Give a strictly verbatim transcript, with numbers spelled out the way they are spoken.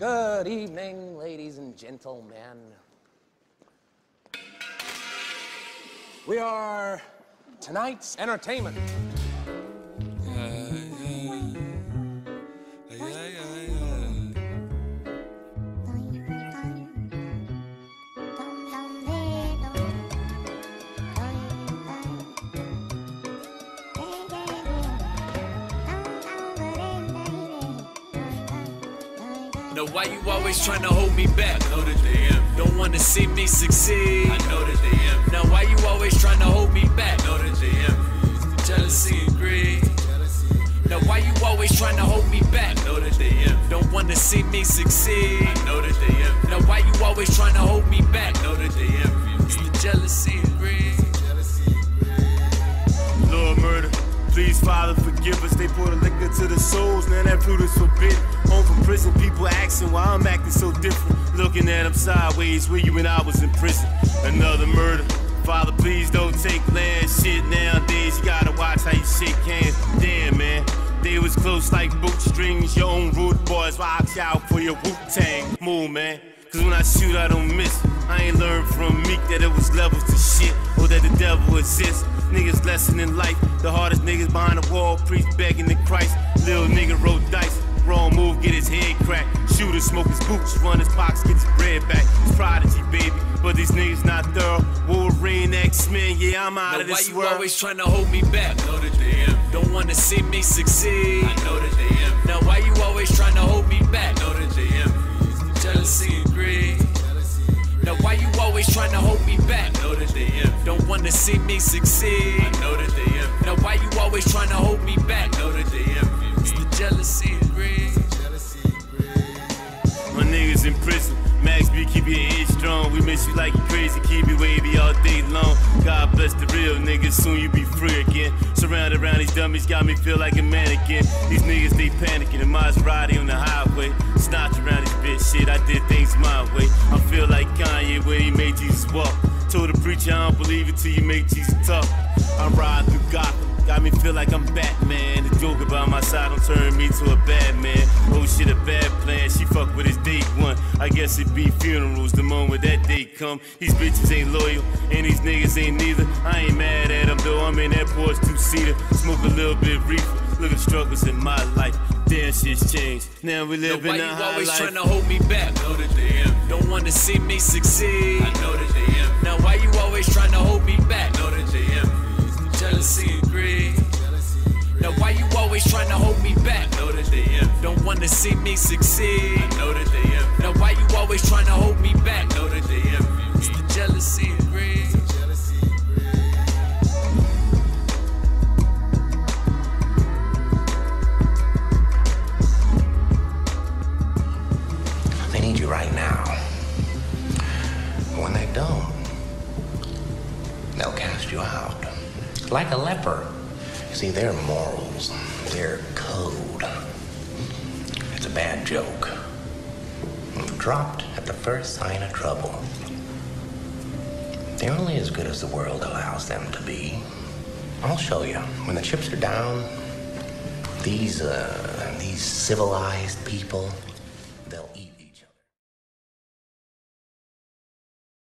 Good evening, ladies and gentlemen. We are tonight's entertainment. Yeah, yeah. Yeah, yeah, yeah. Know why you always trying to hold me back? I know that they am. Don't wanna see me succeed. I know that they am. Now why you always trying to hold me back? I know that they am. Jealousy and greed. Now why you always trying to hold me back? I know that they am. Don't wanna see me succeed. I know that they am. Now why you always trying to hold me back? I know that they am. It's the jealousy and greed. Lord murder. Please, Father, forgive us. They pour the liquor to the souls, now that fruit is forbidden. Home from prison, people asking why I'm acting so different. Looking at them sideways, where you when I was in prison. Another murder. Father, please don't take land shit nowadays. You gotta watch how you shake hands. Damn, man. They was close like bootstrings. Your own rude boys, watch out for your Wu-Tang. Move, man. Cause when I shoot, I don't miss. I ain't learned from Meek that it was levels to shit, or that the devil exists. Niggas lesson in life. The hardest niggas behind the wall, priest begging to Christ. Little nigga roll dice. Wrong move, get his head cracked. Shooter, smoke his boots, run his pockets, get his bread back. It's prodigy, baby, but these niggas not thorough. Wolverine, X-Men, yeah, I'm out now of this why world. You always trying to hold me back? I know that they am. Don't wanna see me succeed. I know that they am. Now why you always trying to hold me back? I know that they am. Jealousy and greed. Now why you always trying to hold me back? I know that they am. Don't wanna see me succeed. I know that they am. Now why you always trying to hold me back? I know that they am. It's the jealousy and greed. My niggas in prison. Max B, keep your head strong. We miss you like you crazy, keep you wavy all day long. God bless the real niggas, soon you be free again. Surrounded around these dummies, got me feel like a mannequin. These niggas, they panicking, a Maserati on the highway. Snatch around this bitch, shit, I did things my way. I feel like Kanye when he made Jesus walk. Told the preacher I don't believe it till you make Jesus talk. I'm riding through Gotham. Got me feel like I'm Batman. The joke about my side don't turn me to a bad man. Oh shit, a bad plan. She fuck with his date one. I guess it be funerals the moment that date come. These bitches ain't loyal, and these niggas ain't neither. I ain't mad at them though, I'm in that Porsche two-seater. Smoke a little bit of reefer. Look at the struggles in my life. Damn, shit's changed. Now we live in a high life. Why you always trying to hold me back? I know that they am. Don't wanna see me succeed. I know that they am. Now why you always trying to hold me back? I know that they am. Jealousy and greed. Now why you always trying to hold me back? I know that they am. Don't wanna see me succeed. I know that they am. Now why you always trying to hold me back? I know that they am. It's the jealousy and greed. They need you right now. When they don't, they'll cast you out. Like a leper. You see, their morals, their code, it's a bad joke. Dropped at the first sign of trouble. They're only as good as the world allows them to be. I'll show you. When the chips are down, these, uh, these civilized people,